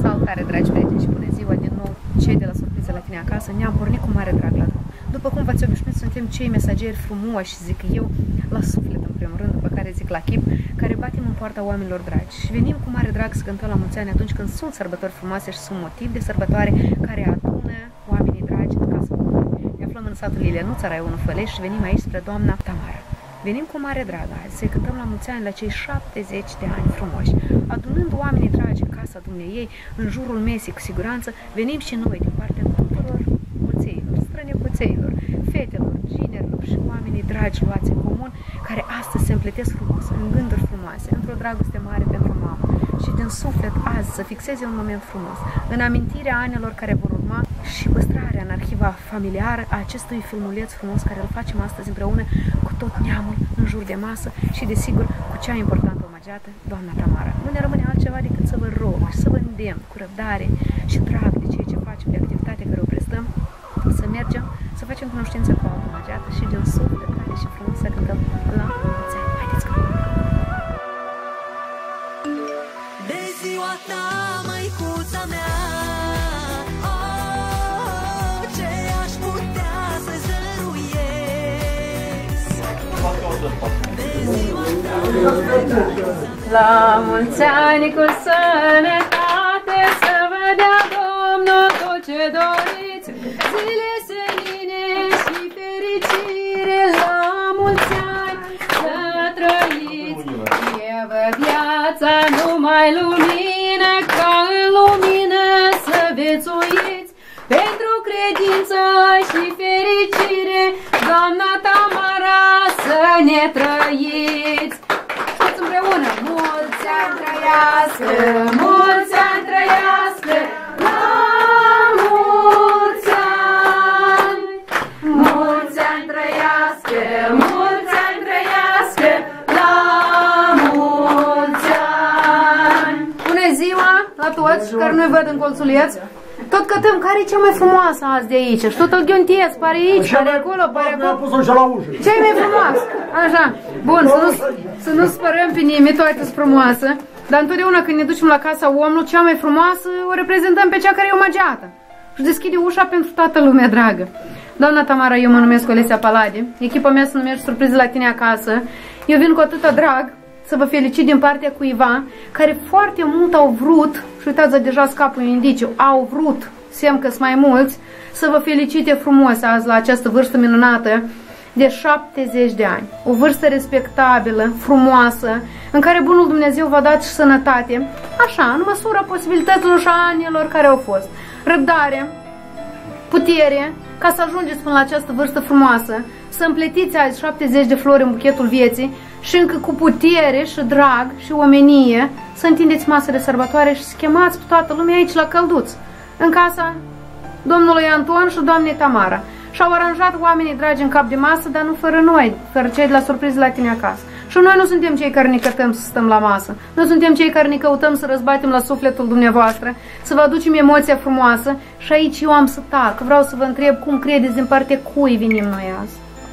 Salutare, dragi prieteni, și bună ziua din nou, cei de la Surprize la tine acasă. Ne-am pornit cu mare drag la drum. După cum v-ați obișnuit, suntem cei mesageri frumoși, zic eu, la suflet în primul rând, după care zic la chip, care batem în poarta oamenilor dragi. Și venim cu mare drag să cântăm la mulți ani atunci când sunt sărbători frumoase și sunt motiv de sărbătoare care adună oamenii dragi în casă. Ne aflăm în satul Ilenuța, Raionul Fălești, și venim aici spre doamna Tamara. Venim cu mare drag azi să-i cântăm la mulți ani la cei 70 de ani frumoși. Adunând oamenii dragi în casa dumneiei, în jurul mesei, cu siguranță, venim și noi din partea tuturor mulțeilor, strănecuțeilor, fetelor, ginerilor și oamenii dragi luați în comun, care astăzi se împletesc frumos, în gânduri frumoase, într-o dragoste mare pentru mamă. Și din suflet azi să fixeze un moment frumos, în amintirea anilor care vor urma și păstrarea în arhiva familiară a acestui filmuleț frumos care îl facem astăzi împreună cu tot neamul în jur de masă și, desigur, cu cea importantă omagiată, doamna Tamara. Nu ne rămâne altceva decât să vă rog și să vă îndemn cu răbdare și drag de ceea ce facem, de activitatea care o prestăm, să mergem, să facem cunoștință cu altă omagiată și din suflet tare și frumos să cântăm la mulți ani. Haideți că de ziua ta, măicuța mea, oh, ce aș putea să-ți dăruiesc. De ziua ta, la mulți ani cu sănătate, să vă dea Domnul tot ce doriți, zile senine și fericire, la mulți ani să trăiți. Fie vă viața numai lumină, ca în lumină să vețuiți, pentru credință și fericire, doamna Tamara, să ne trăiți. Toți împreună! Mulți ani trăiască, mulți ani trăiască, la mulți ani! Mulți ani trăiască, mulți ani trăiască, la mulți ani! Bună ziua la toți care nu-i văd în colțuleț! Tot cătăm, care e cea mai frumoasă azi de aici? Și tot îl ghiontiez, pare aici, pare acolo, pare acolo. Cea mai frumoasă, așa. Bun, să nu spărăm pe nimeni, toate sunt frumoasă. Dar întotdeauna când ne ducem la casa omului, cea mai frumoasă o reprezentăm pe cea care e omagiată. Și deschide ușa pentru toată lumea dragă. Doamna Tamara, eu mă numesc Olesia Palade. Echipa mea se numește Surprize la tine acasă. Eu vin cu atâta drag să vă felicit din partea cuiva care foarte mult au vrut, și uitați, deja scapul un indiciu, au vrut, semn că sunt mai mulți, să vă felicite frumos azi la această vârstă minunată de 70 de ani. O vârstă respectabilă, frumoasă, în care Bunul Dumnezeu v-a dat și sănătate, așa, în măsura posibilităților și anilor care au fost. Răbdare, putere, ca să ajungeți până la această vârstă frumoasă, să împletiți azi 70 de flori în buchetul vieții și încă cu putere și drag și omenie să întindeți masă de sărbătoare și să chemați pe toată lumea aici la Călduț, în casa domnului Anton și doamnei Tamara. Și-au aranjat oamenii dragi în cap de masă, dar nu fără noi, fără cei de la Surprize la tine acasă. Și noi nu suntem cei care ne cătăm să stăm la masă. Noi suntem cei care ne căutăm să răzbatem la sufletul dumneavoastră, să vă aducem emoția frumoasă. Și aici eu am să tac. Vreau să vă întreb cum credeți din partea cui venim noi azi?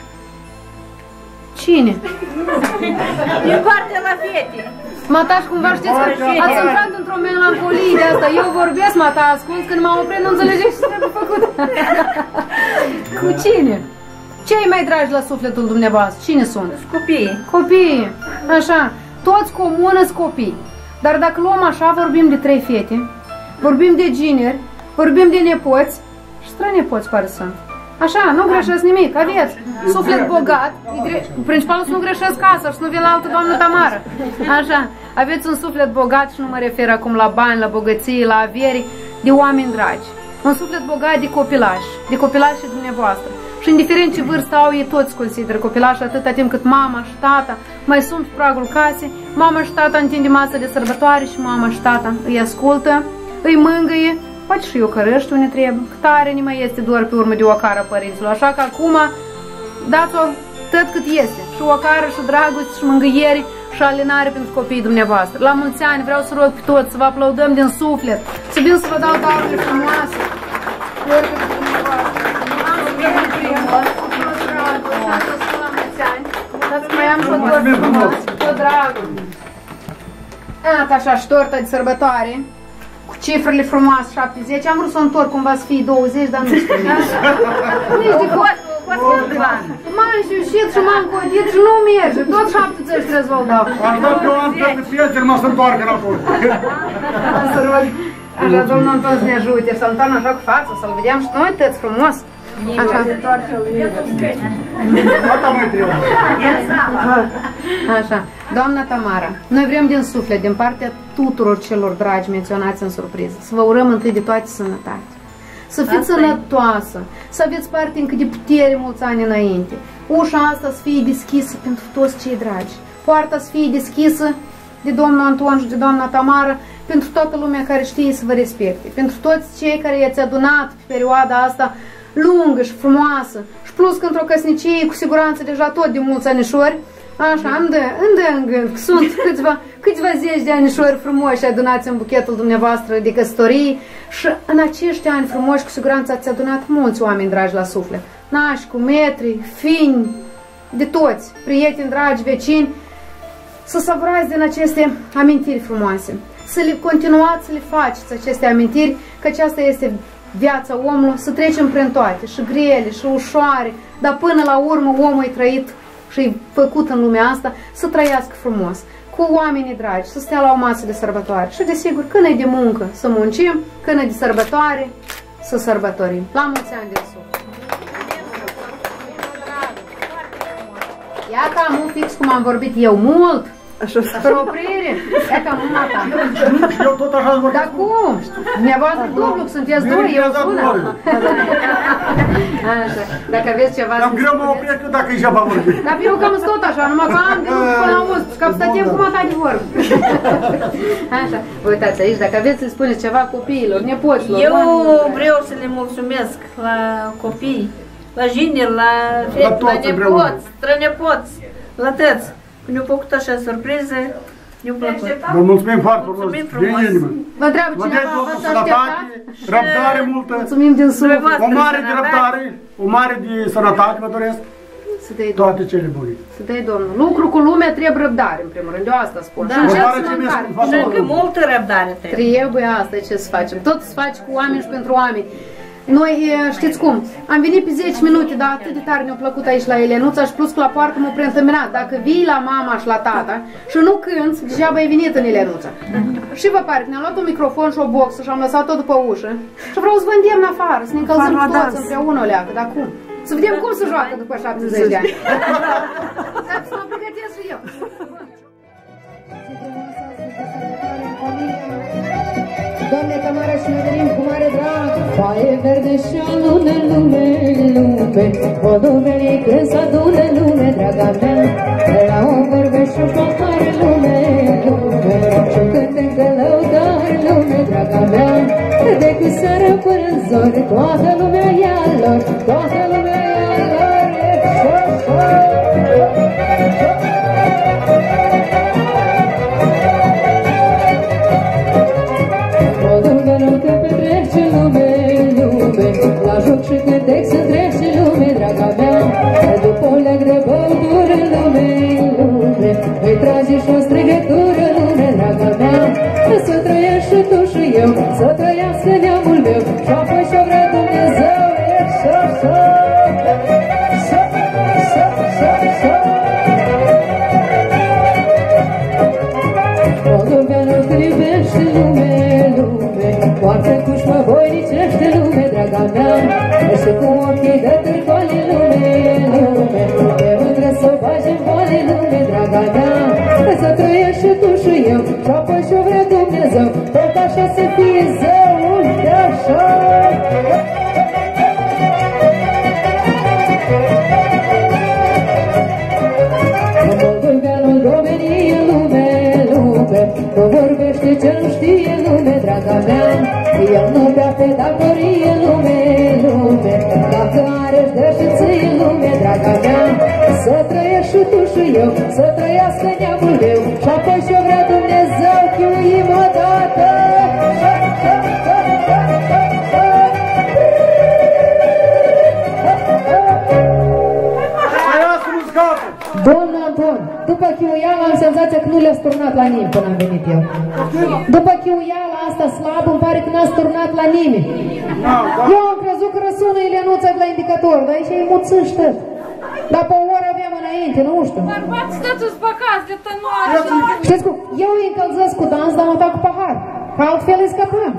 Cine? Din partea la fete. Mataș, cumva știți că ați intrat într-o melancolie de asta. Eu vorbesc, mata, ascult, când m-am oprit, nu înțelegeți ce trebuie făcut. Cu cine? Cei mai dragi la sufletul dumneavoastră? Cine sunt? Copiii. Copiii. Așa. Toți comună-s copii. Dar dacă luăm așa, vorbim de 3 fete, vorbim de gineri, vorbim de nepoți și strănepoți pare să sunt. Așa, nu greșesc nimic, aveți suflet bogat, principalul să nu greșesc casa și să nu vin la altă doamnă Tamara. Așa, aveți un suflet bogat și nu mă refer acum la bani, la bogății, la averi, de oameni dragi. Un suflet bogat de copilași dumneavoastră. Și indiferent ce vârstă au, ei toți consideră copilași atâta timp cât mama și tata mai sunt pe pragul casei, mama și tata întinde masă de sărbătoare și mama și tata îi ascultă, îi mângâie. Poate și eu cărăști unde trebuie, că tare nu mai este doar pe urmă de ocară părinților, așa că acum dați-o tot cât este, și ocară, și dragoste, și mângâieri, și alinare pentru copiii dumneavoastră. La mulți ani vreau să rog pe toți să vă aplaudăm din suflet, să vin să vă dau darurile frumoase. Mai am și o tortă frumoasă, cu dragul. Așa, și tortă de sărbătoare. Cu cifrele frumoase, 70, am vrut să o întorc cumva să fie 20, dar nu știu. Nici de cum. M-am șușit și m-am codit și nu merge, tot 70 trebuie să-l dau. Aș dat eu am dat de prieteni, mă să întoarcă înapoi. Să rog, așa Domnul Anton să ne ajute, să-l întoarnă așa cu fața, să-l vedem și noi tăți frumos. Așa. Așa. Doamna Tamara, noi vrem din suflet, din partea tuturor celor dragi menționați în surpriză, să vă urăm întâi de toate sănătate. Să fiți sănătoasă, să aveți parte încă de putere mulți ani înainte. Ușa asta să fie deschisă pentru toți cei dragi. Poarta să fie deschisă de domnul Anton și de doamna Tamara pentru toată lumea care știe să vă respecte. Pentru toți cei care i-ați adunat pe perioada asta lungă și frumoasă. Și plus că într-o căsnicie cu siguranță deja tot de mulți anișori, așa, îmi dă în gând. Sunt câțiva zeci de anișori frumoși adunați în buchetul dumneavoastră de căsătorii și în acești ani frumoși cu siguranță ați adunat mulți oameni dragi la suflet. Nași, cu metri, fini, de toți, prieteni dragi, vecini, să savurați din aceste amintiri frumoase. Să le continuați să le faceți aceste amintiri, că aceasta este viața omului, să trecem prin toate, și grele, și ușoare, dar până la urmă omul e trăit și e făcut în lumea asta să trăiască frumos, cu oamenii dragi, să stea la o masă de sărbătoare. Și desigur, când e de muncă, să muncim, când e de sărbătoare, să sărbătorim. La mulți ani de suflet! Ia ca am fix cum am vorbit eu, mult! Fără oprire, e ca mâna ta. Eu tot așa vorbesc. Dar cum? Dumneavoastră dublu, sunteți doi, eu sună. Așa, dacă aveți ceva... Dar greu mă opresc eu dacă e ceva vorbit. Dar eu cam tot așa, numai că am de lucru până la auz, că stătem cum a ta de vorbă. Așa, uitați aici, dacă aveți să spuneți ceva copiilor, nepoților... Eu vreau să le mulțumesc la copii, la jineri, la nepoți, strănepoți, la tăți. Ne-au făcut așa surprize, ne-au plăcut. Vă mulțumim foarte frumos, din inimă. Vă întreabă cineva, v-ați așteptat? Răbdare multă. Mulțumim din suflet. O mare de răbdare, o mare de sănătate vă doresc. Să dai toate cele bune. Să dai Domnul. Lucru cu lumea trebuie răbdare, în primul rând. Eu asta spun. Da. Și încep să mâncare. Și încă multă răbdare trebuie asta ce să facem. Tot să faci cu oameni și pentru oameni. Noi, știți cum, am venit pe 10 minute, dar atât de tare ne-a plăcut aici la Elenuța și plus că la poartă m-a preîntâmpinat. Dacă vii la mama și la tata și nu cânți, degeaba ai venit în Elenuța. Și vă pare, ne-am luat un microfon și o boxă și am lăsat-o după ușă și vreau să vă îndemn afară, să ne încălzăm toți împreună o leacă, dar cum? Să vedem cum se joacă după 70 de ani. Dar să mă pregătesc și eu. Doamne Tamara, și ne venim cu mare drag. Foaie verde și o lună, lume, lume, o dumerică să adune lume, draga mea. La o vorbe și o popoare, lume, lume, și o cânte lăudare, lume, draga mea. De cu seară până în zori, toată lumea e a lor, toată lumea e a lor, e la joc și cântec să trece lume, draga mea. După o leac de băutură, lume, lume, îi trage și o strigătură, lume, draga mea. Să trăiești și tu și eu, să trăiască neamul meu, și apoi și-o vrea Dumnezeu, e așa. O lumea nu privește, lume, lume, poartă cușmă voinicește, lume, draga mea. Și cu ochii de târcoale, lume, lume, pe mândră să o facem boale, lume, draga mea. Să trăiești și tu și eu, și apoi și-o vrea Dumnezeu, tot așa să fie zău, uite așa. Moldoveanul domenie, lume, lume, nu vorbește ce nu știe, lume, draga mea. El nu bea pe datorie, lume, lume, dacă are-ți dă și ție, lume, draga mea. Să trăiești și tu și eu, să trăiască neamul meu, și apoi și-o vrea Dumnezeu, chiuim odată. Domnul Anton, după chiuiala am senzația că nu le-a sturnat la nimeni până am venit eu. După chiuiala asta slabă, îmi pare că n-a sturnat la nimeni. Eu am crezut că răsună Elenuța de la indicator, dar aici e muțâște. Dar pe o oră aveam înainte, nu știu. Bărbați, stați-ți pe acasă, de tănoare. Știți cum? Eu îi încălzesc cu dans, dar mă fac cu pahar. Că altfel îi scăpăm.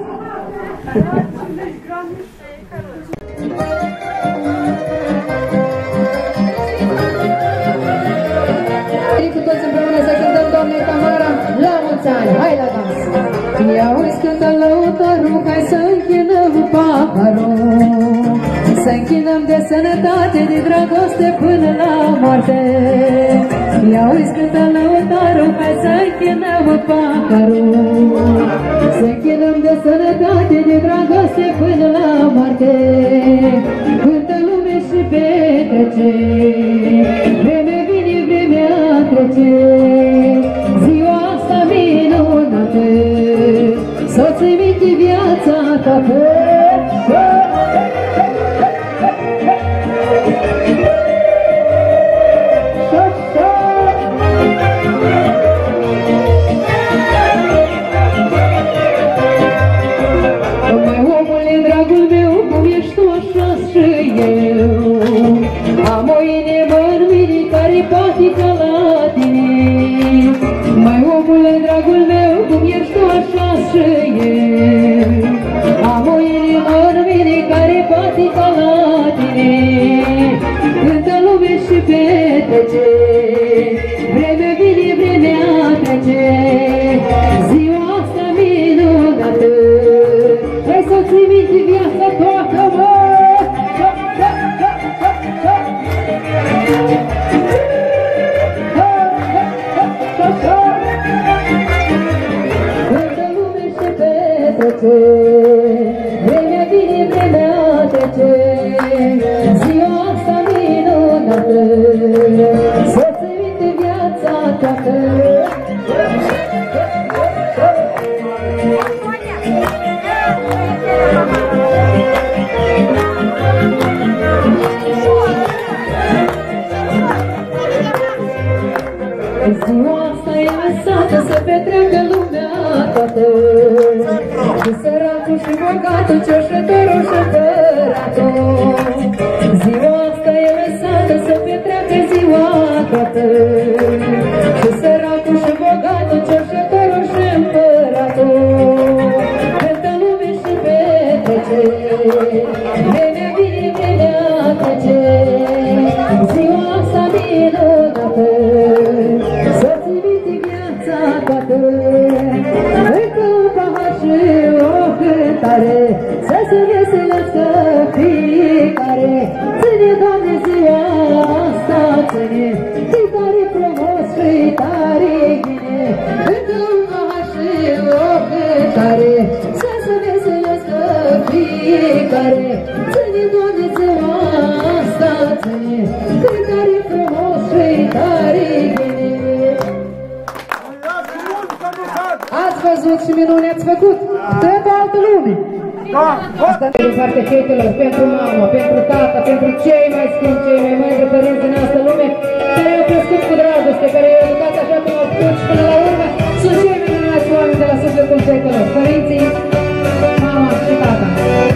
Cu toți împreună să cântăm Doamne Tamara la mulți ani. Hai la dans! Ia-uiți cântă lăutarul, hai să închinăm paharul, să închinăm de sănătate, de dragoste până la moarte. Ia-uiți cântă lăutarul, hai să închinăm paharul, să închinăm de sănătate, de dragoste până la moarte. Cântă lume și petrece, vreme vine, vremea trece, ziua asta minunată, să-ți minte viața ta pe Mai omule, dragul meu, cum ești tu așa și eu, am o inimă în mine care poate ca la tine. Mai omule, dragul meu, cum ești tu așa și eu, am o inimă în mine care poate ca la tine. Cântă lume și petrece, vreme vine, vremea trece, ziua asta minunată, hai să-ți minte viața toată, mă! Cântă lume și petrece, vremea vine, vremea trece, ziua asta minunată, să-ți minte viața toată. Ziua asta e lăsată să petreacă lumea toată, și săracul și bogatul, cerșetorul și împăratul. Ziua asta e lăsată să petreacă ziua toată, și săracul și bogatul, cerșetorul și împăratul. Cântă lume și petrece, vremea vine, vremea trece, ziua asta minunată, să-ți minte viața toată. Încă un pahar și o cântare, să se veselească fiecare. Ține, Doamne, ziua asta, ține, e tare frumos și tare bine. Încă un pahar și o cântare, să se veselească fiecare. Ține, Doamne, ziua asta, ține, e tare frumos și tare bine. Ați văzut și minune ați făcut? Tot altă lume. Asta din partea fetelor, pentru mama, pentru tata, pentru cei mai scumpi, cei mai mândri părinți din asta lume, care au crescut cu dragoste, care au educat așa cum au putut și până la urmă sunt cei minunați oameni de la sufletul fetelor, părinții, mama și tata.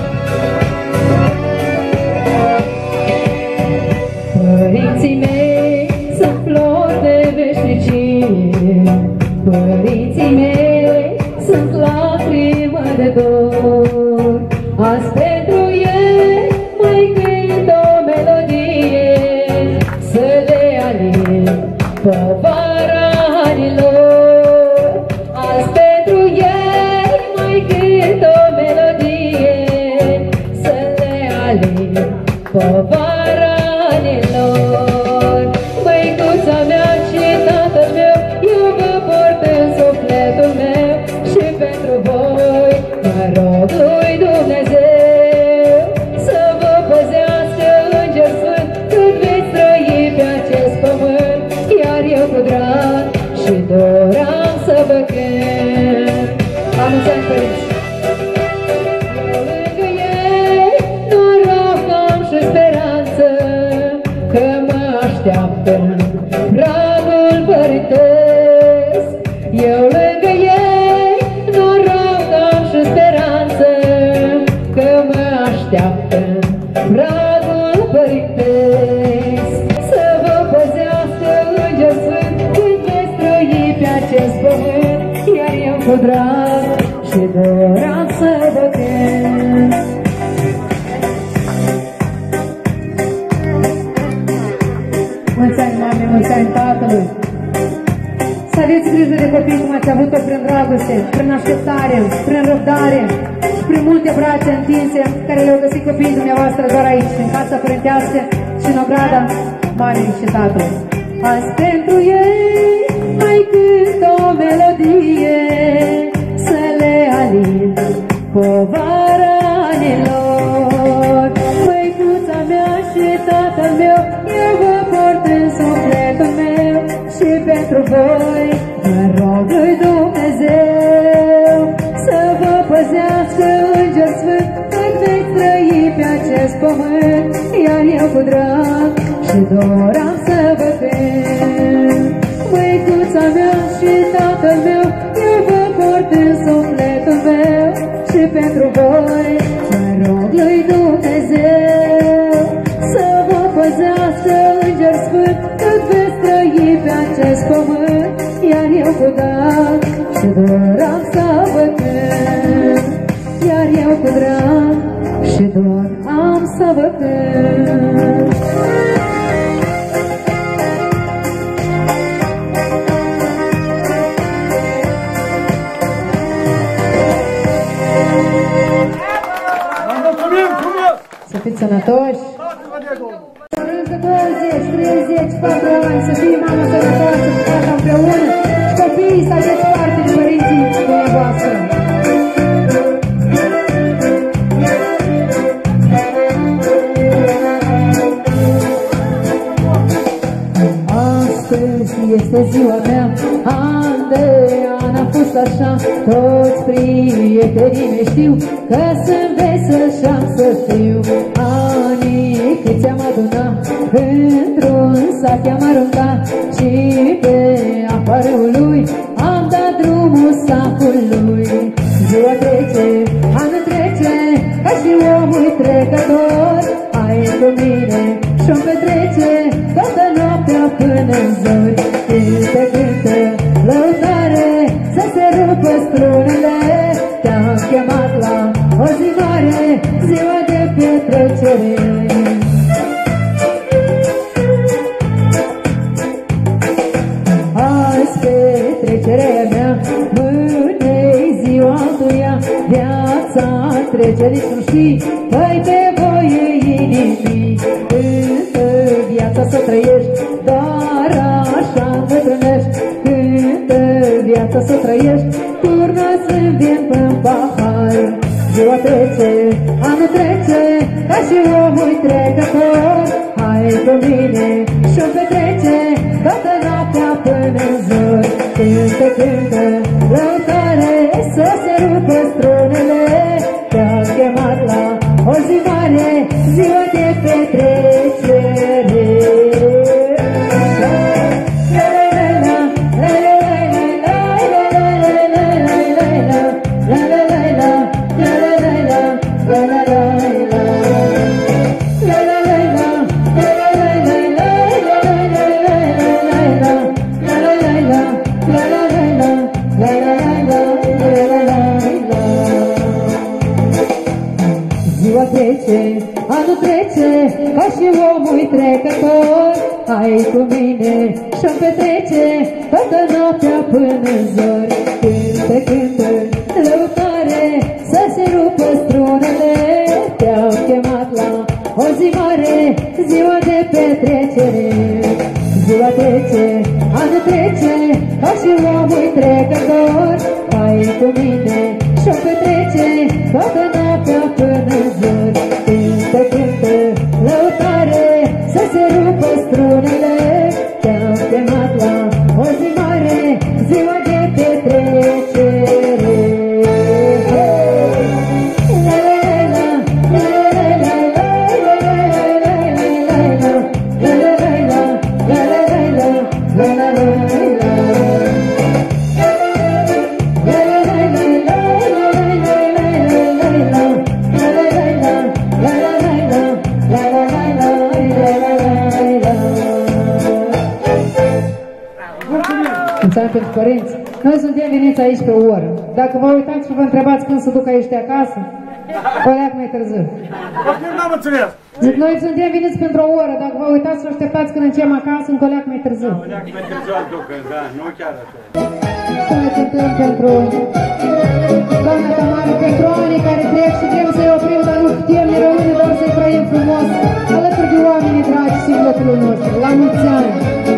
Părinții mei sunt flori de veșnicie, părinții mei sunt lacrimă de dor, azi pentru ei mai cânt o melodie, să le aling povara anilor. Azi pentru ei mai cânt o melodie, să le aling povara anilor. Măicuța mea și tatăl meu, eu vă port în sufletul meu, și pentru voi mă rog lui Dumnezeu să vă păzească Înger Sfânt cât veți trăi pe acest pământ, iar eu cu drag și dor am să vă cânt. La mulți ani, părinți! Eu lângă ei noroc am și speranță, că mă așteaptă pragul părintesc. Eu lângă ei noroc am și Bradul părintesc, să vă păzească Înger Sfânt, când veți trăi pe acest pământ, iar eu cu drag și doream să vă cânt. Mulți ani, mame, mulți ani, tatălui. Să aveți grijă de copii cum ați avut-o prin dragoste, prin așteptare, prin răbdare și prin multe brațe întinse care le-au găsit copiii dumneavoastră doar aici, în casa părintească și în ograda mamei și tatălui. Azi pentru ei mai cânt o melodie, să le alin povara anilor. Măicuța mea și tatăl meu, eu vă port în sufletul meu, și pentru voi vă rog lui Dumnezeu să vă păzească Înger Sfânt, când veți trăi pe acest pământ, iar eu cu drag și dor am să vă cânt. Măicuța mea și tatăl meu, eu vă port în sufletul meu, și pentru voi vă rog lui Dumnezeu să vă păzească Înger Sfânt, cât veți trăi pe acest pământ, iar eu cu drag și dor am să vă cânt. Iar eu cu drag și dor am să vă cânt. Să fiți sănătoși! Încă 20, 30, 4 ani, să fie mama sănătoasă, cu tata împreună și copiii să aveți parte de părinții dumneavoastră. Astăzi este ziua mea, an de an a fost așa, toți prietenii mei știu că sunt vesel și-am să fiu. Anii cât ți-am adunat, într-un sac i-am aruncat și pe apa râului am dat drumul sacului. Ziua trece, anul trece, ca și omul trecător, ai cu mine și-o petrece toată noaptea până-n zori. Cântă, cântă, lăutare, să se rupă strunele, te-am chemat la o zi mare, ziua de petrecere. Azi petrecerea mea, mâine-i ziua altuia, viața trece nici nu știi, păi pe voie inimii. Cântă viața să trăiești, doar așa îmbătrânești. Cântă viața să trăiești, turna să-mi vin până pahar. Ziua trece, anul trece, ca și omul trecător, hai cu mine și-o petrece toată noaptea până-n zori. Cântă, cântă, lăutare, să se rupă strunele, te-am chemat la o zi mare, ziua de petrecere. Ziua trece, anul trece, ca și omul trecător, hai cu mine și-o petrece toată noaptea până-n zori. Cântă, cântă, lăutare, să se rupă strunele, te-am chemat la o zi mare, ziua de petrecere. Ziua trece, anul trece, ca și omul trecător, hai cu mine și-o petrece toată noaptea până-n zori. Cântă, cântă, lăutare, să se rupă strunele, te-am chemat la o zi mare, ziua de petrecere. mulți ani pentru părinți. Noi suntem veniți aici pe o oră. Dacă vă uitați și vă întrebați când se duc aici de acasă, o leac mai târziu. N-am înțeles. Zic, noi suntem veniți pentru o oră. Dacă vă uitați și vă așteptați când încem acasă, încă o leac mai târziu. O leac mai târziu aducă, da, nu chiar așa. Să ne cântăm pentru doamna Tamara, pentru anii care trec și vrem să-i oprim, dar nu putem, ne rămâne doar să-i trăim frumos, alături de oamenii dragi sufletului nostru. La mulți ani!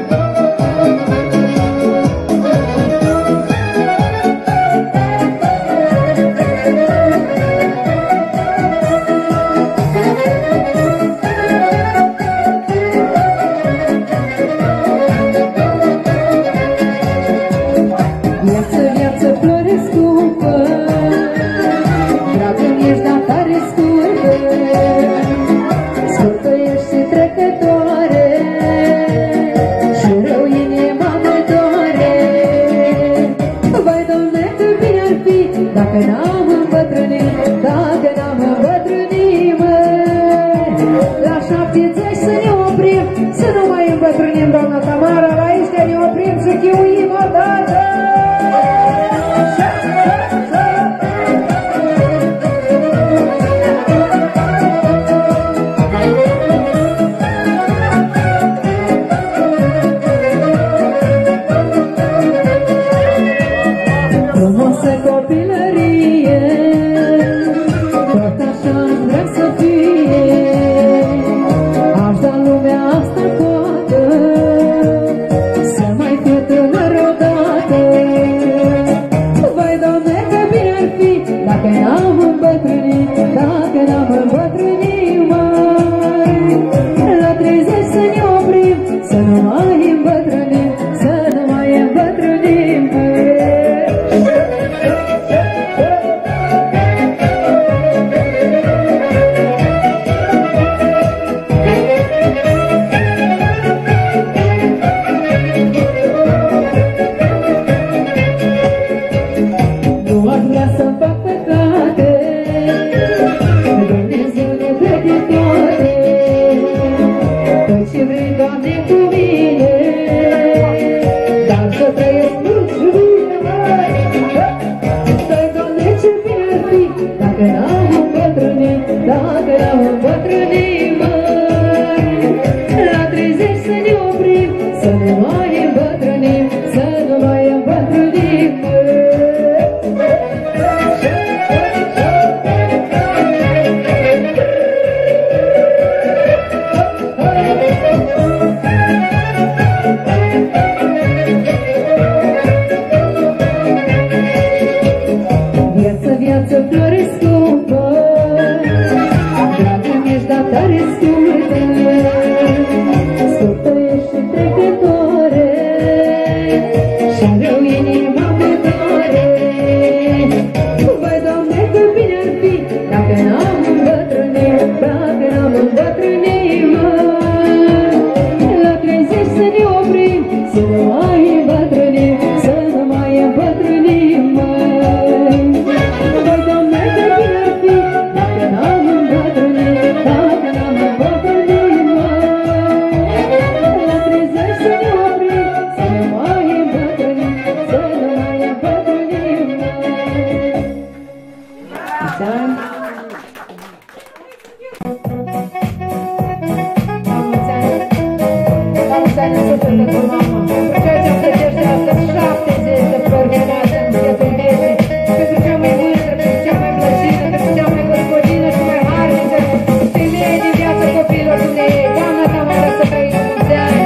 Dacă n-am îmbătrânit, dacă n-am îmbătrânit, măi, la 70 să ne oprim, să nu mai îmbătrânim, doamna Tamara, la aici ne oprim și chiuim odată! Frumoasă copilărie, tot așa vreau să fie, aș da lumea asta toată, să mai fiu tânăr odată. Vai, Doamne, că bine ar fi, dacă n-am îmbătrânit, dacă n-am îmbătrânit, măi, la 30 să ne oprim, să nu mai îmbătrânim, să nu mai îmbătrânim, măi. Dacă n-am îmbătrânit, măi, la 30 să ne oprim, să nu mai îmbătrânim, să nu mai îmbătrânim, Viață, viață, flori scumpă, dragă mi-ești, dar tare scurtă, scurtă ești și trecătoare, și-a rău inima mea doare. Vai, Doamne, că bine ar fi, dacă n-am îmbătrânit, dacă n-am îmbătrânit, măi, la 30 să ne oprim, să nu mai îmbătrânim, să nu mai îmbătrânim, măi. Vai, Doamne, că bine ar fi, dacă n-am îmbătrânit, dacă n-am îmbătrânit, măi, la 30 să ne oprim, să nu mai îmbătrânim, să nu mai îmbătrânim, măi. Mulți ani! La mulți ani în suflet pentru mama, pentru ceea ce îmi plăcește astăzi 70 de flori venate în vietul vieții, pentru cea mai mândră, pentru cea mai plăcină, pentru cea mai gospodină și mai harnică, femeie din viața copiilor dumneei, doamna Tamara, să trăiți mulți ani!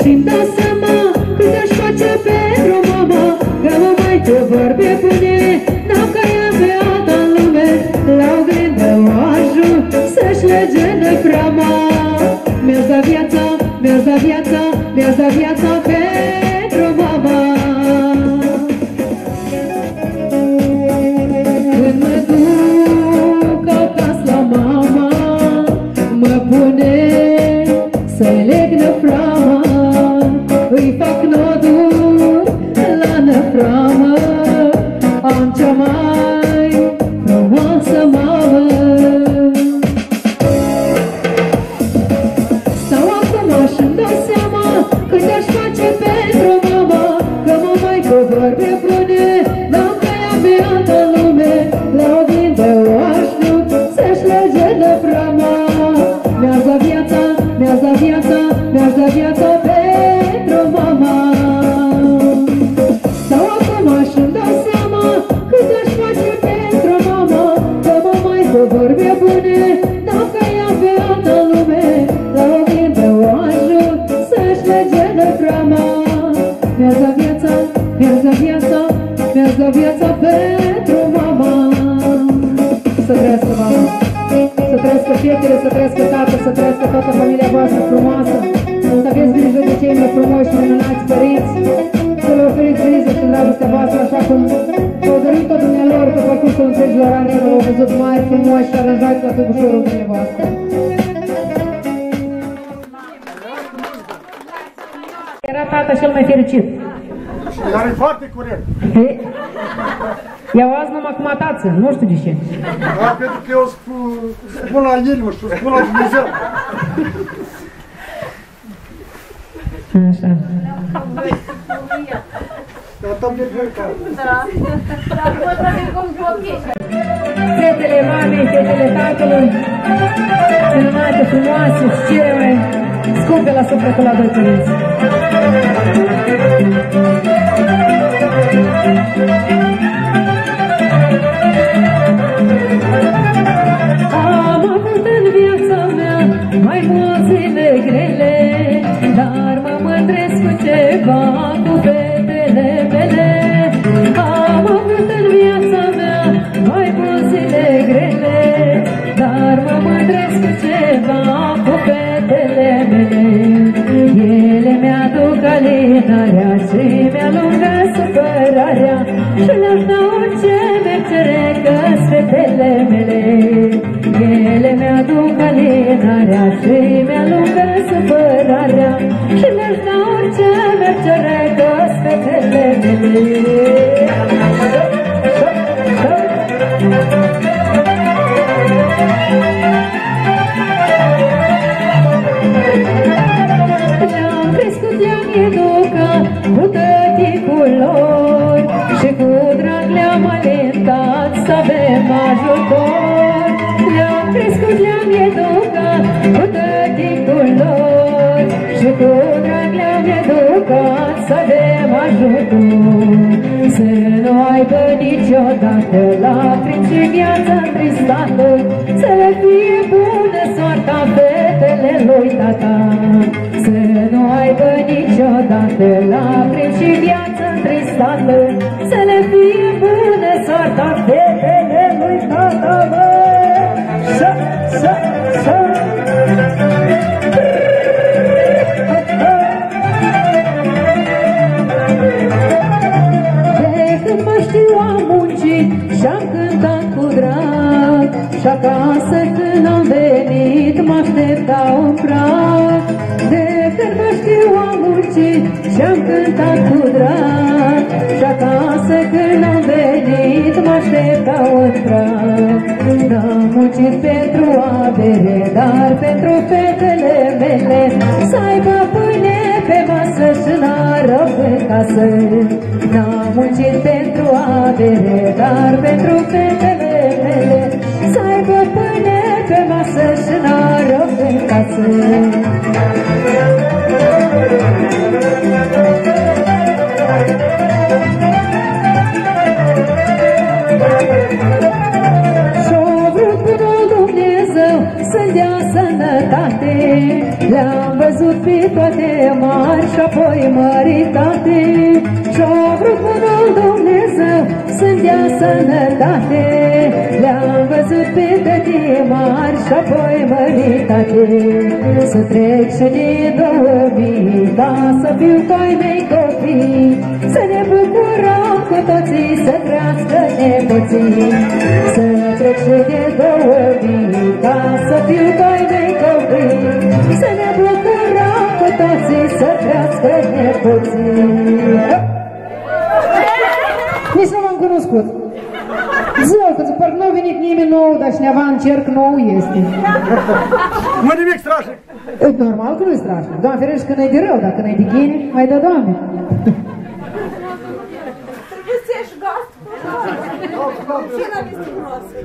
și-mi dau seama cât aș face pentru mama, că mă mai cu vorbe bune, n-am ca ea pe alta în lume, la oglindă o ajut să-și lege năprama. Mi-aș da viața, mi-aș da viața, mi-aș da viața pentru mama. Când mă duc acasă la mama, mă pune să-i leg năframa, îi fac noduri la năframă, am cea mai frumoasă mamă. Sau acum și-mi dau seama cât aș face pentru mama, că mă mai cu vorbe bune, n-am ca ea pe altă lume, la oglindă o aștept să-și lege năframa. Mi-aș da viața, mi-aș da viața, mi-aș da viața pentru mama. Sau acum și-mi dau seama cât aș face pentru mama, că mă mai cu vorbe bune, n-am ca ea pe altă lume, la oglindă o ajut să-și lege năframa. Mi-aș da viața, mi-aș da viața, mi-aș da viața pentru mama. Să trăiască mama, să trăiască fetele, să trăiască tatăl, să trăiască toată familia voastră frumoasă, să aveți grijă de cei mai frumoși și minunați părinți, să le oferiți grijă și dragostea voastră, așa cum v-au dorit-o dumnealor pe parcursul întregilor ani, că v-au văzut mari, frumoși și aranjați la tubușorul dumneavoastră. Era tata cel mai fericit. Dar e foarte curent. Eu azi numai cu matață, nu știu de ce. Da, pentru că eu spun la inimă și spun la Dumnezeu. Așa. Fetele mamei, fetele tatălui, minunate, frumoase și cele mai scumpe la sufletul la doi părinți. Am avut în viața mea mai mulți zile grele, dar mă mândresc cu ceva, cu fetele mele. Am avut în viața mea mai mulți zile grele, dar mă mândresc cu ceva, cu fetele mele. Ele mi-aduc alinarea și mi-alungă supărarea, și le-aș da orice mergere că-s fetele mele. Ele mi-aduc alinarea și mi-alungă supărarea, și le-aș da orice mergere că-s fetele mele. Le-am crescut, le-am educat cu tăticul lor, și cu drag le-am alentat să avem ajutor. Le-am crescut, le-am educat cu tăticul lor, și cu drag le-am educat să avem ajutor. Să nu aibă niciodată lacrimi și viața tristată, să le fie bună soarta fetele lui tata. Să nu aibă niciodată lacrimi și viața tristată, să le fie bună soarta fetele lui tata. De când mă știu am muncit și-am cântat cu drag, și acasă când am venit mă-așteptau în prag. De când mă știu am muncit și-am cântat cu drag, și acasă când am venit mă-așteptau în prag. N-am muncit pentru avere, dar pentru fetele mele, să aibă pâine pe masă și n-arăp în casă. N-am muncit pentru avere, dar pentru fetele mele, să aibă pâine pe masă și n-arăp în casă. Și-o vrut bunul Dumnezeu să-mi dea sănătate, le-am văzut văzut pe toate mari și apoi măritate, și-a vrut bunul Dumnezeu să-mi dea sănătate. Le-am văzut pe toate mari și apoi măritate, să trec și de 2000 ca să fiu cu ai mei copii, să ne bucurăm cu toții, să crească nepoții. Să trec și de 2000 ca să fiu cu ai mei copii, să ne bucurăm cu toții, să crească nepoții. Nici nu m-am cunoscut. Zău, că parcă nu a venit nimeni nou, dar cineva în cerc nou este. Nu nimic strașnic. Normal că nu-i strașnic. Doamne ferește că n-ai de rău, dacă n-ai de ghine, mai dă Doamne. Trebuie să ieși gast. Fina misturoasă.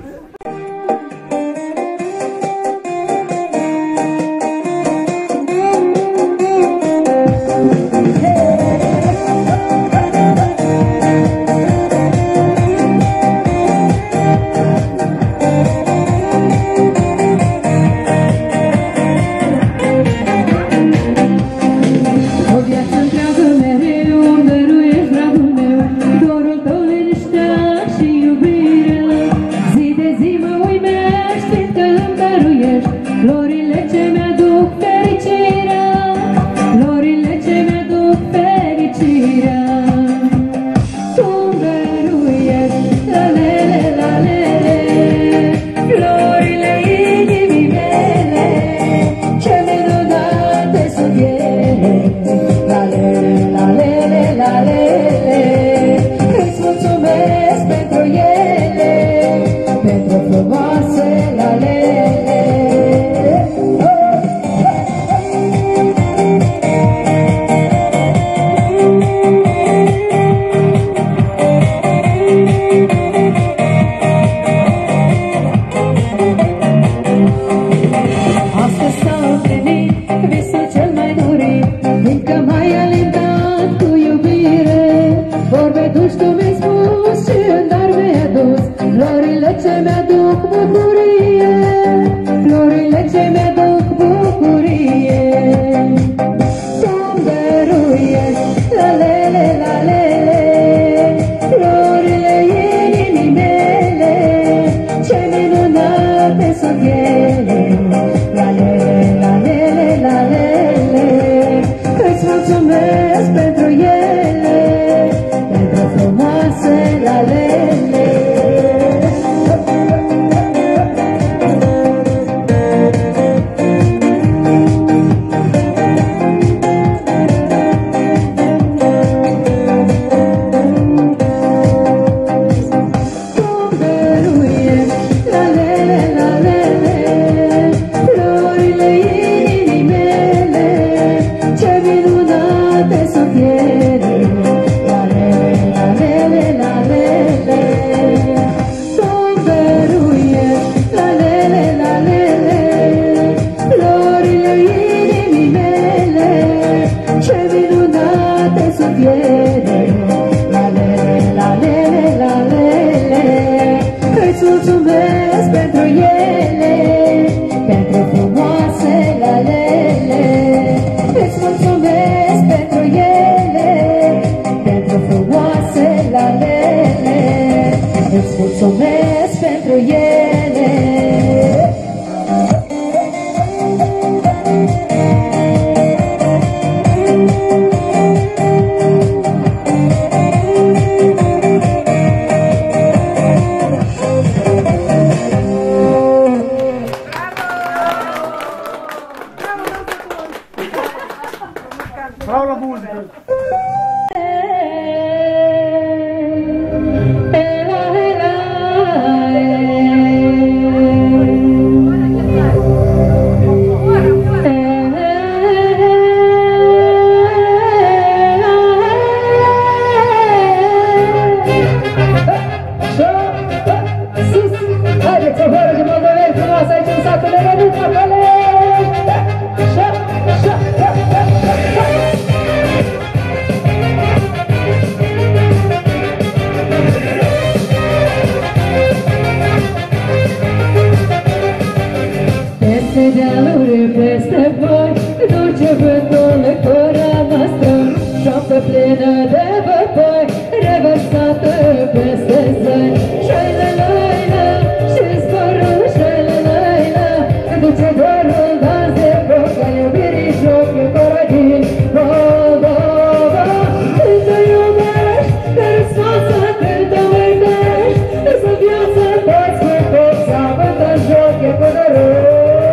vântul cora noastră, șoaptă plină de văpăi, revărsată peste zări. Șai-la-la-la, și-ți părul, șai-la-la-la, duce dorul dans de foc, a iubirii joc e cora din Moldova. Când te iubești, că-ți față când te uitești, să viață toți cu foc, să avântă joc e cora rău.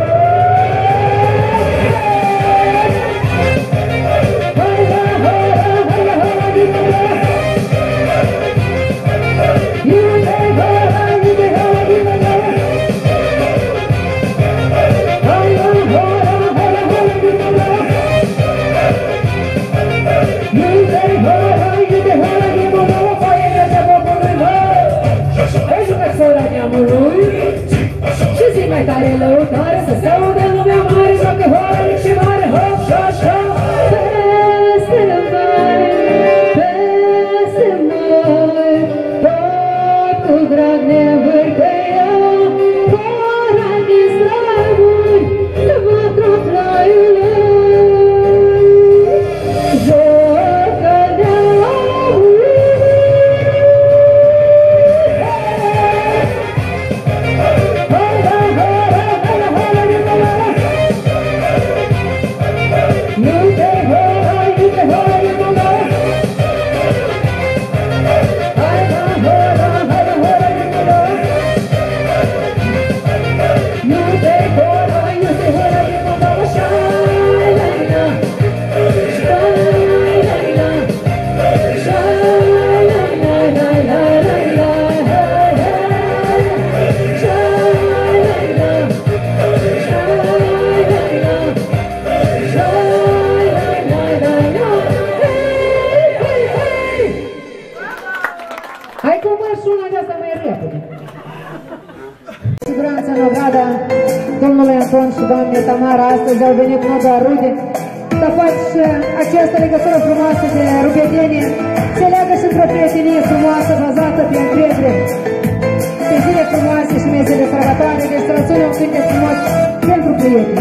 Și zi mai tare lăutare, să se audă lumea mare, joacă hoare și mare, hop, șa-șa. Peste mare, peste mare, tot cu drag ne învârteia, cora din slavuri, va troplaiul lui, joacă de-a domnului Anton și doamnei Tamara astăzi au venit cu doar rude, să faci această legătură frumoasă de rugăciune, se leagă și într-o prietenie frumoasă bazată pe încredere, pe zile frumoase și mesele sărbătoare, deci trățune un cântec frumos pentru prieteni.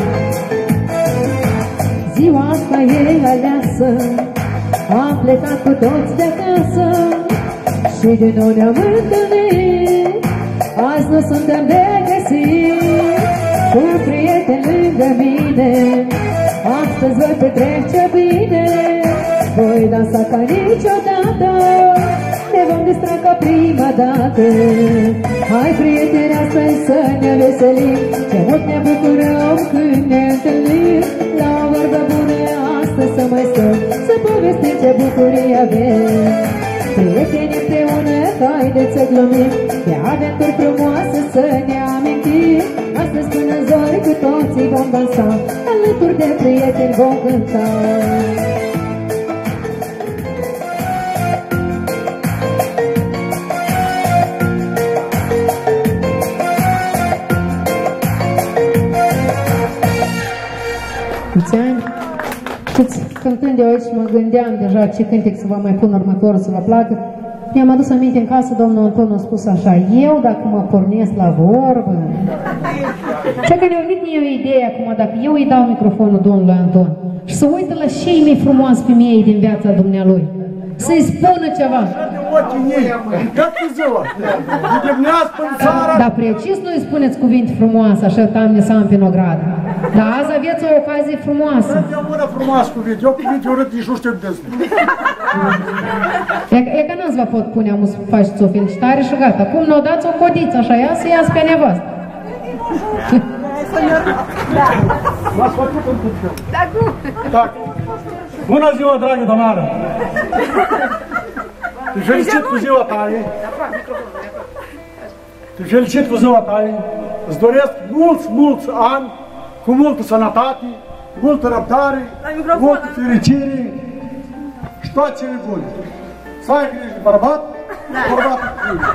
Ziua asta e aleasă, am plecat cu toți de acasă și din nou ne-am întâlnit, azi nu suntem de găsit. Cu prieteni lângă mine, astăzi voi petrece bine, voi dansa ca niciodată, ne vom distra ca prima dată. Hai prieteni, astăzi să ne veselim, ce mult ne bucurăm când ne întâlnim, la o vorbă bună astăzi să mai stăm, să povestim ce bucurii avem. Prieteni împreună, haideți să glumim, de aventuri frumoase să ne amintim. Astăzi până în zori cu toții vom dansa, alături de prieteni vom cânta. Mulți ani! Știți, cântând de aici mă gândeam deja ce cântec să vă mai pun următorul să vă placă. Mi-am adus aminte în casă, domnul Anton a spus așa, eu dacă mă pornesc la vorbă, așa că ne-a venit mie o idee acum, dacă eu îi dau microfonul domnului Anton și să uită la cei mai frumoase femei din viața dumnealui, să-i spună ceva. Dar precis nu-i spuneți cuvinte frumoase, așa tamne sam pe nogradă. Dar azi aveți o ocazie frumoasă. Una frumoasă cuvinte, eu cuvinte urât nici nu știu despre. E că nu-ți vă pot pune amu să faceți o felicitare și gata. Cum nu o dați o codiță așa, ia să iasă pe nevastă. M-ați făcut un puțin. Da. Bună ziua, dragă Tamara! Te felicit cu ziua ta. Te felicit cu ziua ta. Îți doresc mulți ani, cu multă sănătate, multă răbdare, multă fericire și toate cele bune. Să ai grijă de bărbat, bărbatul cu tine.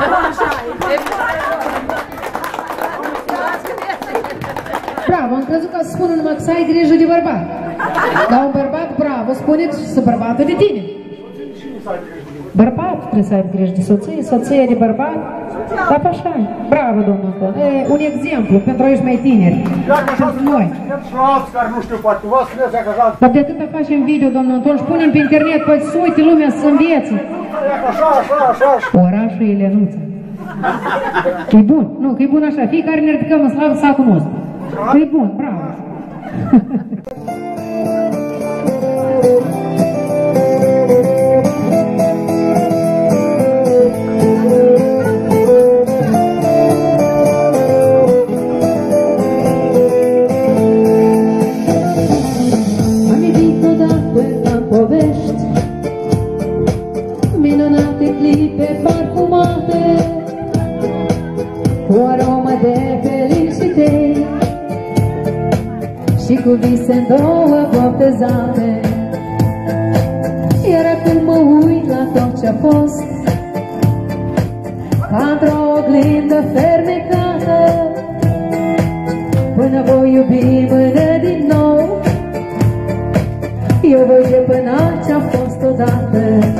Bravo, am crezut că să spună numai că să ai grijă de bărbat. Dar un bărbat bravo spune să bărbatul de tine. Bărbatul trebuie să aibă grijă de soție, soția de bărbat. Dar așa e. Bravo, domnul Anton. E un exemplu pentru aici mai tineri. Pentru noi. care nu știu poate, vă spuneți că Dar de atâta facem video, domnul Anton, și punem pe internet, poate să uite lumea să învețe. așa. Orașul Elenuța. Că-i bun. Nu, că-i bun așa. Fiecare ne ridicăm în slavă satul nostru. Că-i bun, bravo. Minunate clipe parfumate cu aromă de felicite și cu vise în două botezate. Iar acum mă uit la tot ce-a fost, ca într-o oglindă fermecată, până voi iubi mână din nou. Eu voi depăna ce-a fost odată.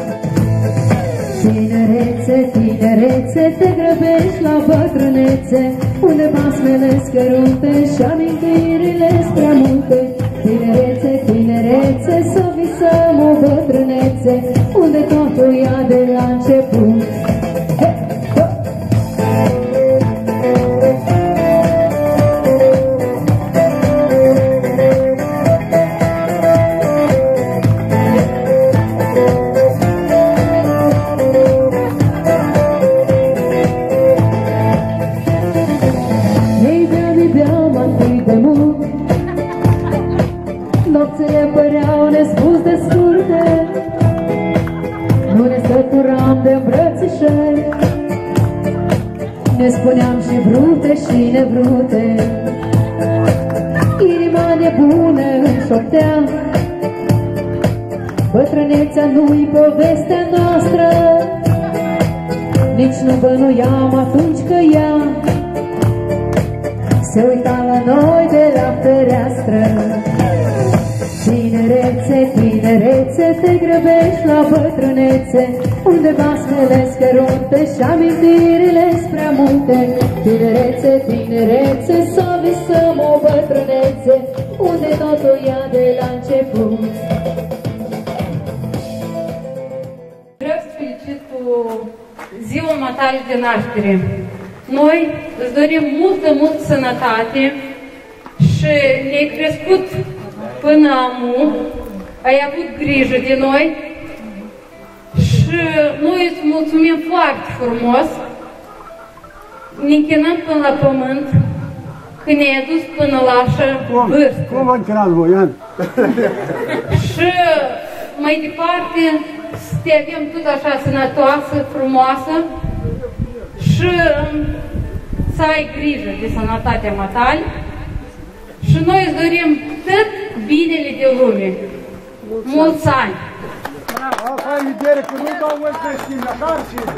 Tinerețe, tinerețe, te grăbești la bătrânețe, unde basmele scărunte și amintirile spre multe. Tinerețe, tinerețe, să visăm o bătrânețe, unde totul ia de la început. Nopțile păreau nespus de scurte, nu ne săturam de îmbrățișări, ne spuneam și brute și nevrute. Inima nebună îmi șoptea, bătrânețea nu-i povestea noastră, nici nu bănuiam atunci că ea se uita la noi de la fereastră. Tinerețe, tinerețe, te grăbești la bătrânețe, unde basmele scărunte și amintirile spre multe. Tinerețe, tinerețe, să visăm o bătrânețe, unde totul ia de la început. Vreau să felicit cu ziua matale de naștere. Noi îți dorim multă sănătate și ne-ai crescut până amu, ai avut grijă de noi și noi îți mulțumim foarte frumos, ne închinăm până la pământ, că ne-ai adus până la așa vârstă. Cum vă închinați voi, Ian? Și mai departe să te avem tot așa sănătoasă, frumoasă și să ai grijă de sănătatea matale. Și noi îți dorim tot binele de lume. Mulți ani! Asta e idee, că nu dau voi creștini, așa ar fi.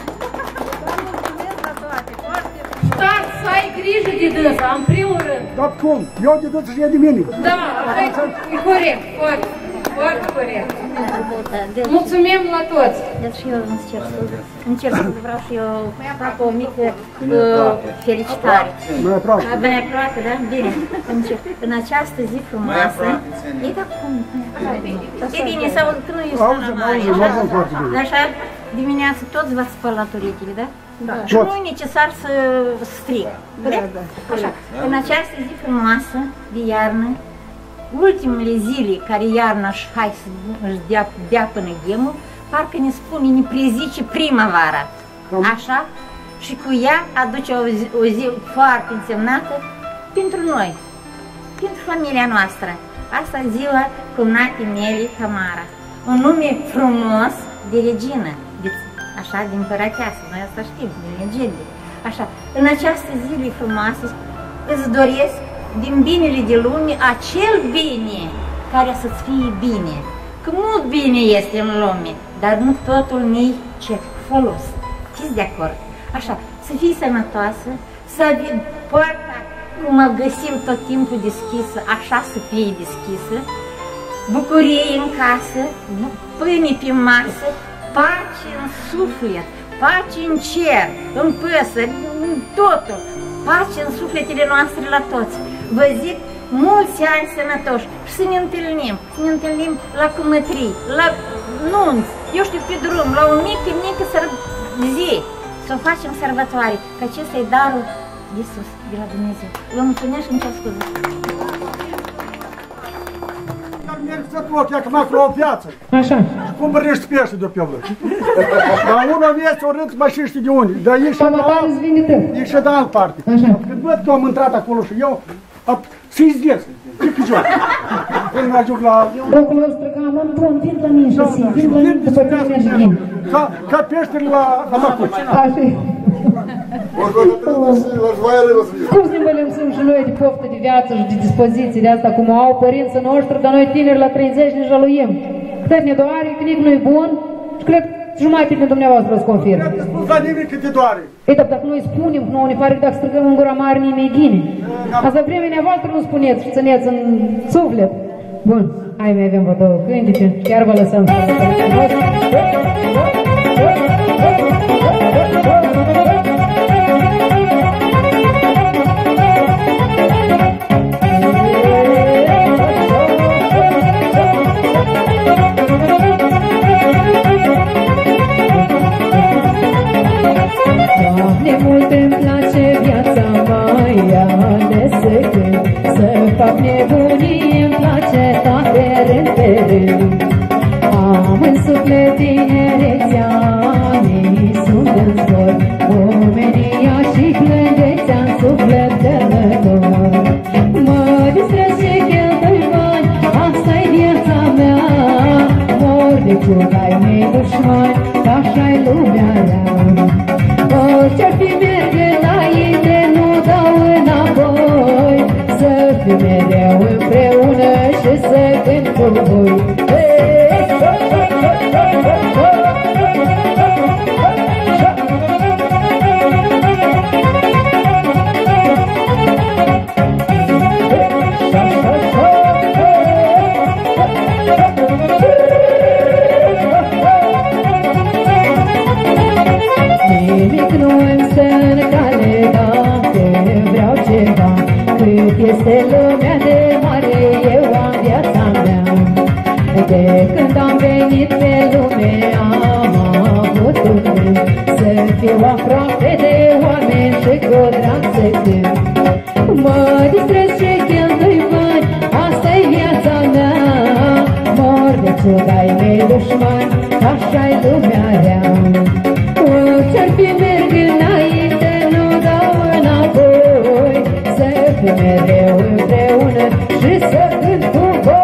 Dar să ai grijă de dânsa, în primul rând. Dar cum? Eu de dânsa și e de mine. Da, e corect, foarte corect. Mulțumim la toți! Deci și eu încerc să vreau și eu fac o mică felicitare. Mai aproape. Mai aproape, da? Bine. În această zi frumoasă, e da cum? E bine, sau că nu e stână mare, așa? Dimineața toți v-ați spălat urechile, da? Da. Și nu e necesar să strig, corect? Așa. În această zi frumoasă de iarnă, ultimele zile care iarna își dea până ghemul, parcă ne spune, ne prezice primăvara. Așa? Și cu ea aduce o zi foarte însemnată pentru noi, pentru familia noastră. Asta e ziua cumnatei mele, Tamara. Un nume frumos de regină, așa, de împărăteasă, noi asta știm, din legende. Așa, în această zile frumoasă îți doresc din binele de lume acel bine care să-ți fie bine. Că mult bine este în lume, dar nu totul mi-i ce folos. Fiți de acord? Așa, să fii sănătoasă, să poarta cum o găsim tot timpul deschisă, așa să fie deschisă, bucurie în casă, pâine pe masă, pace în suflet, pace în cer, în păsări, în totul, pace în sufletele noastre la toți. Vă zic, mulți ani sănătoși și să ne întâlnim la cumătrii, la nunți, eu știu, pe drum, la o mică zi, să o facem sărbătoare, că acesta e darul de sus, de la Dumnezeu. Vă mulțumesc și îmi cer scuze. Mergi să tot, ia că m-a la o viață. Așa. Și cumpărești pește de pe vlăci. Dar una este o rând mai știi de unde. Dar e și de altă parte. Când văd că am intrat acolo și eu, să-i zdez. Ce picior? Când mă ajung la... Locul ăsta că am într-un, vin la mine și si, vin la mine după tine mergi vin. Ca peșteri la măcuci. Așa e. Cum să ne bălămsăm și noi de poftă de viață și de dispoziții de asta, cum o au părinții noștri, dar noi tineri la 30 ne jaluim. Cât ne doare, că nici nu-i bun și cred că jumătate din dumneavoastră o să confirm. Nu te spun la nimeni că te doare. Ei, dar dacă noi spunem, nouă ne pare că dacă strigăm în gura mare, nimeni e ghine. Asta vremea voastră nu spuneți și țineți în suflet. Bun, hai mai avem vă două cântice, chiar vă lăsăm să Doamne, mult îmi place viața mai alesă când să fac nebunii, îmi place toate rând pe rând. Am în suflet tinerețea, anii sunt în zbor, omenia și plângețea în suflet dărător. Mă distrez și cheltui bani, asta-i viața mea, mor de ciugai mei dușmani, că așa-i lumea rea. Orice-ar fi merg înainte, nu dau înapoi, să fim mereu împreună și să cânt cu voi. Nimic nu îmi stă în cale dacă vreau ceva, cât este lumea de mare, eu am viața mea. De când am venit pe lume am avut un gând, să fiu aproape de oameni și cu drag să cânt. Mă distrez și cheltui bani, asta-i viața mea, mor de ciugai mei dușmani, așa-i lumea rea. Ce-ar fi merg înainte, nu dau înapoi, să fim mereu împreună și să cânt cu voi.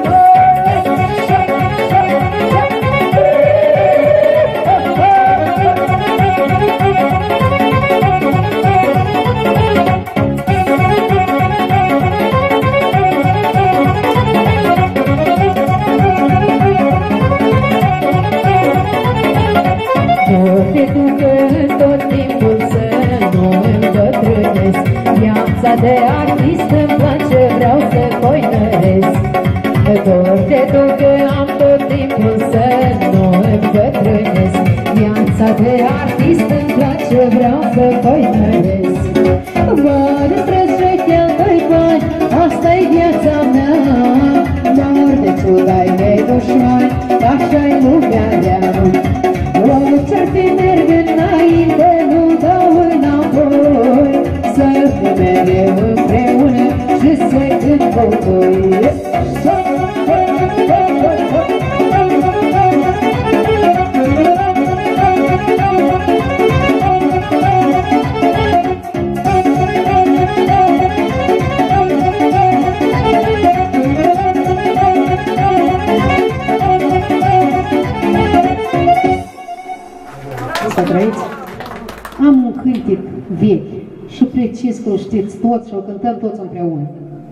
Te ducă tot timpul să nu îmbătrânesc, viața de artist îmi place, vreau să coinăresc. Tot te ducă, am tot timpul să nu îmbătrânesc, viața de artist îmi place, vreau să coinăresc. Mă distrez și cheltui bani, asta-i viața mea, mor de ciudai mei dușmani, așa-i lumea rea. Ce-ar fi merg înainte, nu dau înapoi, să fim mereu împreună și să cânt cu voi. Să trăiți? Am un cântec vechi și precis că-l știți toți și-l cântăm toți împreună.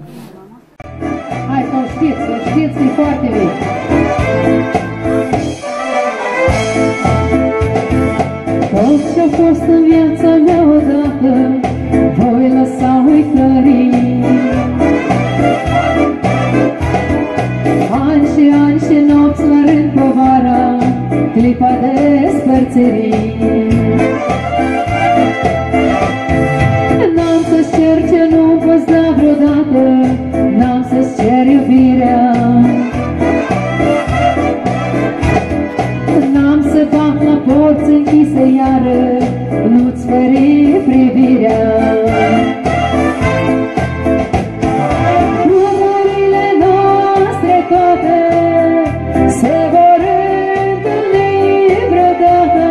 Hai că-l știți, că e foarte vechi. Tot ce-a fost în viața mea odată, voi lăsa uitării. Ani și nopți la rând povara, clipa despărțirii. N-am să-ți cer ce nu poți da vreodată, n-am să-ți cer iubirea. N-am să fac la porți închise iară, nu-ți feri privirea. Drumurile noastre toate se vor întâlni vreodată,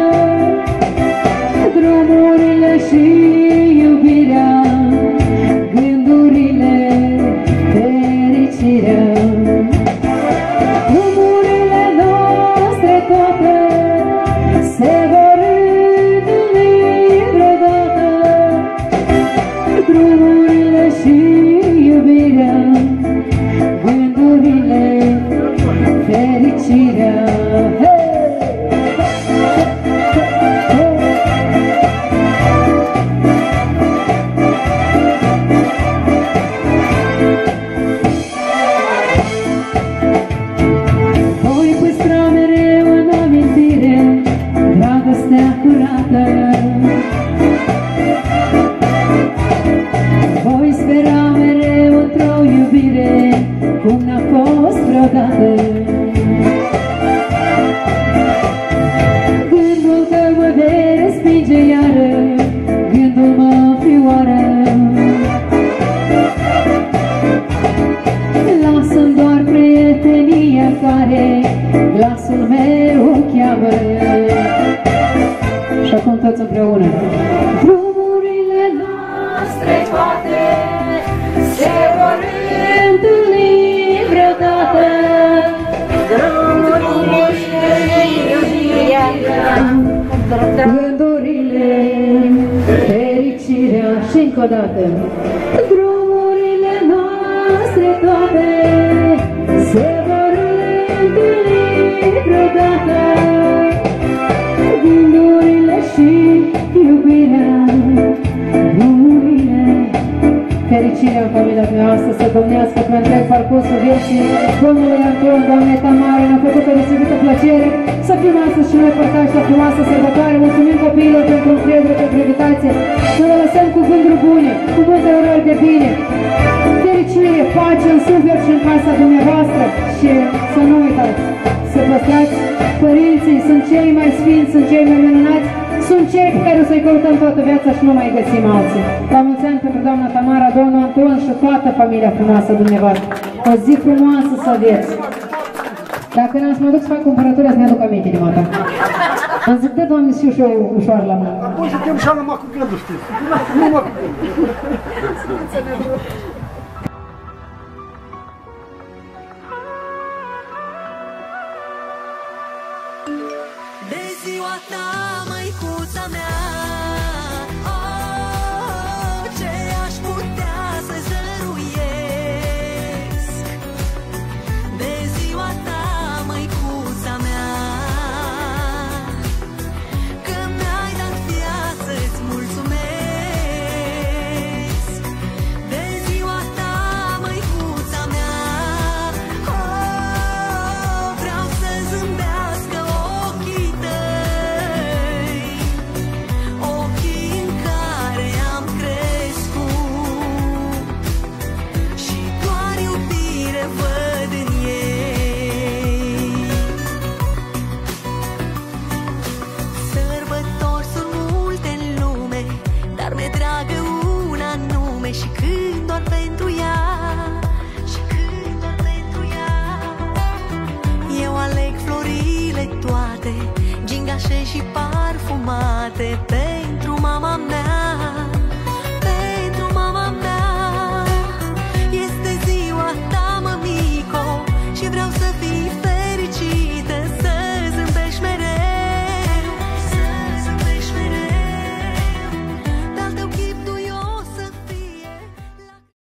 drumurile și iubirea, gândurile, fericirea. Drumurile noastre toate se vor întâlni vreodată, drumurile și iubirea, gândurile, fericirea. Voi păstra mereu în amintire dragostea curată, voi spera mereu într-o iubire cum n-a fost vreodată. Gândul că mă vei respinge iară, gândul mă înfioară. Lasă-mi doar prietenia care glasul meu cheamă. Și acum toți împreună. Drumurile noastre toate se vor întâlni vreodată, drumurile și iubirea, gândurile, fericirea. Și încă o dată. Drumurile noastre toate se vor întâlni vreodată, gândurile și iubirea, drumurile, fericirea în familia noastră să domnească pe întreg parcursul vieții. Domnului Anton, doamnei Tamara, ne-a făcut o deosebită plăcere să fim astăzi și noi părtași la frumoasă sărbătoare. Mulțumim copiilor pentru încredere, pentru invitație. Să vă lăsăm cu gânduri bune, cu multe urări de bine, fericire, pace în suflet și în casa dumneavoastră. Și să nu uitați, să păstrați părinții, sunt cei mai sfinți, sunt cei mai minunați, sunt cei pe care o să-i căutăm toată viața și nu mai găsim alții. La mulți ani pentru doamna Tamara, domnul Anton și toată familia frumoasă dumneavoastră. O zi frumoasă să aveți. Dacă n-am să mă duc să fac cumpărături, să mi-aduc aminte de mata. Am zis, de Doamne, și eu ușoară la mână. Apoi să chem și numai cu gândul, știți? Numai cu gândul. De ziua ta, măicuța mea, oh, ce aș putea să-ți dăruiesc. De ziua ta, măicuța mea, că mi-ai dat viață, îți mulțumesc. De ziua ta, măicuța mea, oh, vreau să zâmbească ochii tăi, ochii în care am crescut și doar iubire văd în ei. Sărbători sunt multe în lume, dar mi-e dragă una anume și cânt doar pentru ea, și cânt doar pentru ea. Eu aleg florile toate, gingașe și parfumate,